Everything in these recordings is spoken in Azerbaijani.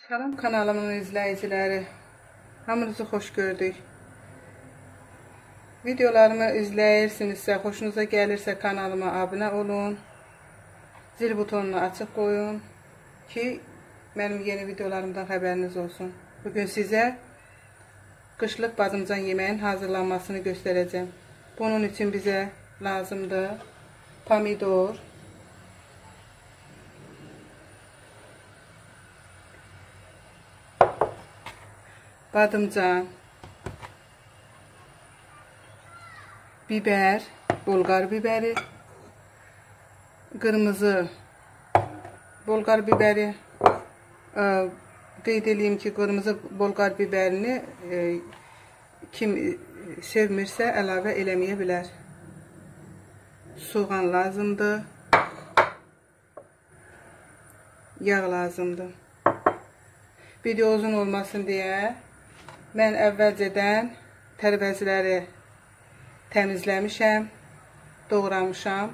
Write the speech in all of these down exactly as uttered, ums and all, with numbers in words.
Salam kanalımın izləyiciləri, hamınızı xoş gördük. Videolarımı izləyirsinizsə, xoşunuza gəlirsə kanalıma abunə olun. Zil butonunu açıq qoyun ki, mənim yeni videolarımdan xəbəriniz olsun. Bugün sizə qışlıq badımcan yeməyin hazırlanmasını göstərəcəm. Bunun üçün bizə lazımdır pomidor, badımcan, biber, bolqar biberi, qırmızı bolqar biberi. Qeyd edeyim ki, qırmızı bolqar biberini e, kim sevmirsə əlavə eləməyə bilər. Soğan lazımdır. Yağ lazımdır. Video uzun olmasın deyə mən əvvəlcədən tərəvəzləri təmizləmişəm, doğramışam.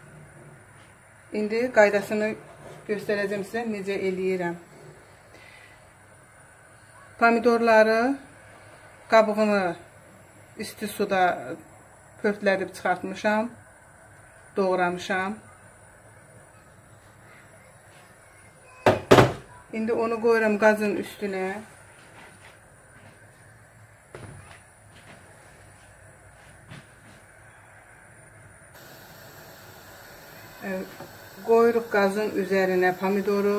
İndi qaydasını göstərəcəm sizə, necə eləyirəm. Pomidorları, qabığını isti suda pörtlədib çıxartmışam, doğramışam. İndi onu qoyuram qazın üstünə. Qoyuruq qazın üzərinə pomidoru,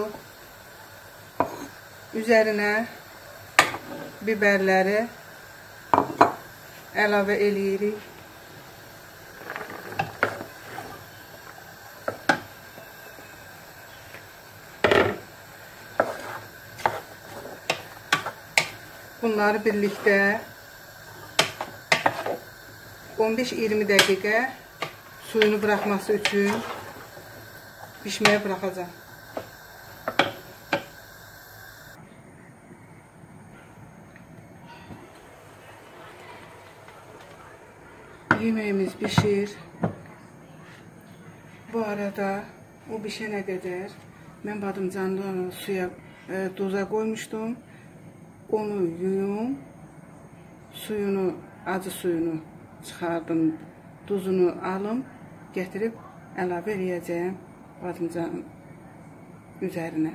üzərinə biberləri əlavə eləyirik. Bunları birlikdə on beş iyirmi dəqiqə suyunu buraxması üçün pişməyə buraxacağım. Yeməyimiz pişir. Bu arada o pişənə qədər mən badımcanlı suya, e, duza qoymuşdum. Onu yuyum, suyunu, acı suyunu çıxardım, duzunu alım, gətirib əlavə eləyəcəyəm badımcanın üzərinə.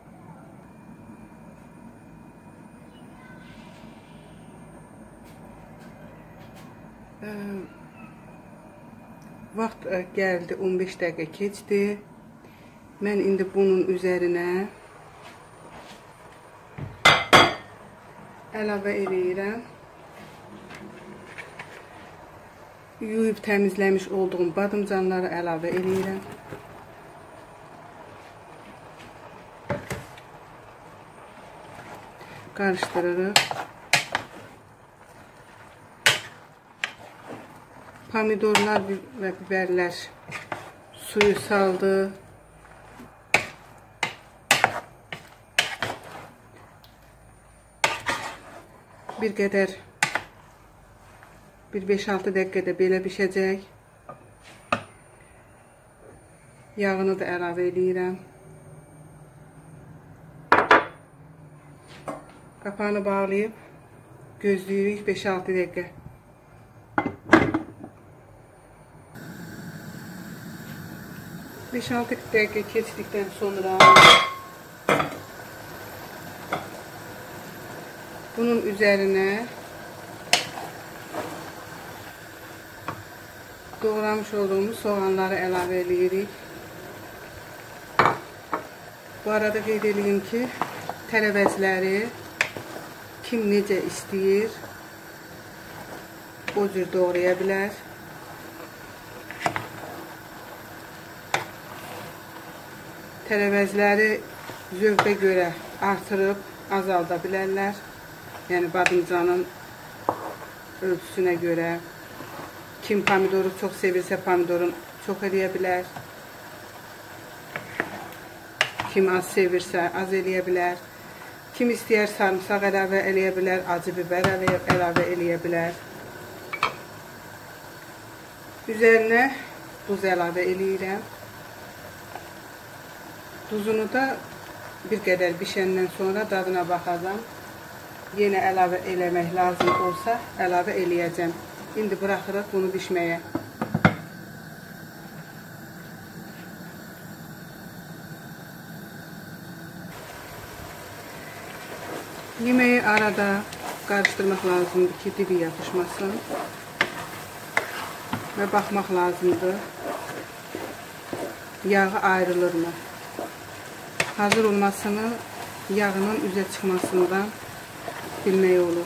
E, vaxt gəldi, on beş dəqiqə keçdi. Mən indi bunun üzərinə əlavə eləyirəm. Yuyub təmizləmiş olduğum badımcanları əlavə eləyirəm. Qarışdırırıq. Pomidorlar və biberlər suyu saldı. Bir qədər, bir beş altı dəqiqədə belə pişəcək. Yağını da əlavə eləyirəm. Qapağını bağlayıb gözləyirik beş altı dəqiqə. beş altı dəqiqə keçdikdən sonra bunun üzərinə doğramış olduğumuz soğanları əlavə eləyirik. Bu arada qeyd edeyim ki, tərəvəzləri kim necə istəyir, o cür doğraya bilər. Tərəvəzləri zövqə görə artırıb azalda bilərlər. Yəni badımcanın ölçüsünə görə. Kim pomidoru çox sevirsə pomidorun çox eləyə bilər. Kim az sevirsə az eləyə bilər. Kim istəyər sarımsaq əlavə eləyə bilər, acı biber əlavə eləyə bilər. Üzərinə duz əlavə eləyirəm. Duzunu da bir qədər bişəndən sonra dadına baxacam. Yenə əlavə eləmək lazım olsa əlavə eləyəcəm. İndi buraxırıq bunu bişməyə. Yeməyi arada qarışdırmaq lazımdır ki, dibi yapışmasın. Və baxmaq lazımdır. Yağı ayrılırmı? Hazır olmasını yağının üzə çıxmasından bilmək olur.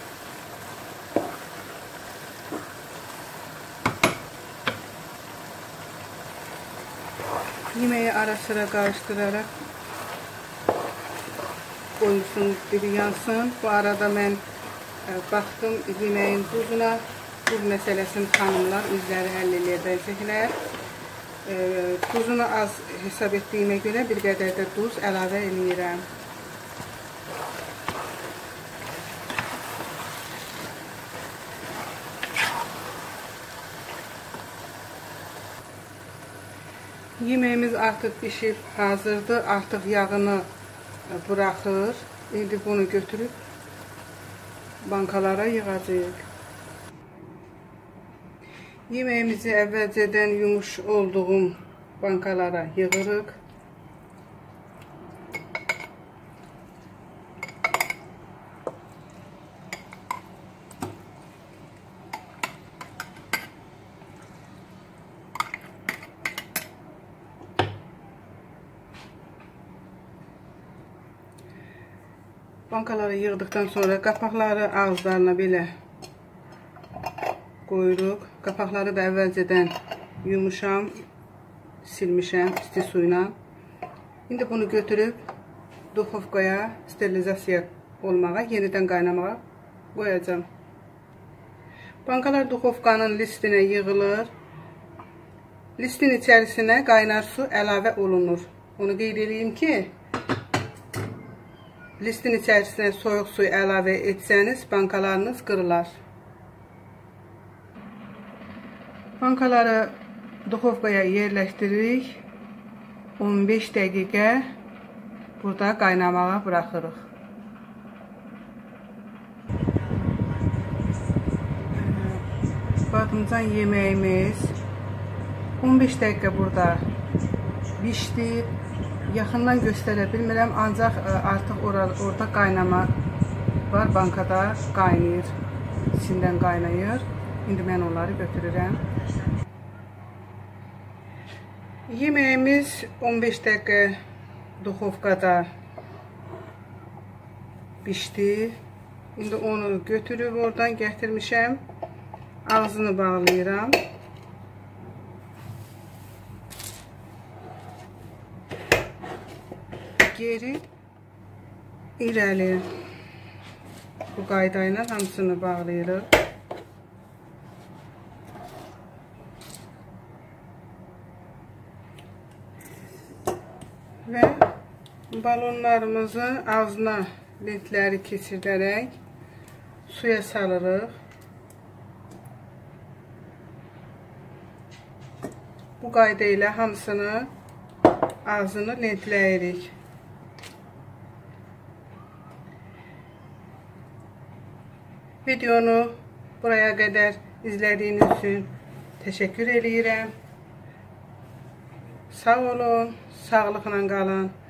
Yeməyi ara sıra qarışdıraraq qoyursunuz, dibi yansın. Bu arada mən e, baxdım yeməyin duzuna. Duz məsələsini xanımlar özləri həll edəcəklər. E, duzunu az hesab etdiyimə görə bir qədər də duz əlavə edirəm. Yeməyimiz artıq pişib hazırdır. Artıq yağını buraxır. İndi bunu götürüb bankalara yığacağıq. Yeməyimizi əvvəlcədən yumuş olduğum bankalara yığırıq. Bankaları yığdıktan sonra qapaqları ağızlarına belə qoyuruq. Qapaqları da əvvəlcədən yumuşam, silmişəm isti suyla. İndi bunu götürüb duxovkaya sterilizasiya olmağa, yenidən qaynamağa qoyacağım. Bankalar duxovkanın listinə yığılır. Listin içərisinə qaynar su əlavə olunur. Onu qeyd edeyim ki, listin içərisinə soyuq suyu əlavə etsəniz, bankalarınız qırılar. Bankaları duxovkaya yerləşdiririk. on beş dəqiqə burada qaynamağa buraxırıq. Badımcan yeməyimiz on beş dəqiqə burada bişdi. Yaxından göstərə bilmirəm, ancaq artıq orada qaynama var, bankada qaynayır, içindən qaynayır. İndi mən onları götürürəm. Yeməyimiz on beş dəqiqə duxovkada bişdi. İndi onu götürüb oradan gətirmişəm. Ağzını bağlayıram. Geri, irəli. Bu qaydayla hamısını bağlayırıq. Və balonlarımızın ağzına lentləri keçirərək suya salırıq. Bu qayda ilə hamısını ağzını lentləyirik. Videonu buraya qədər izlədiyiniz üçün təşəkkür edirəm. Sağ olun, sağlıqla qalın.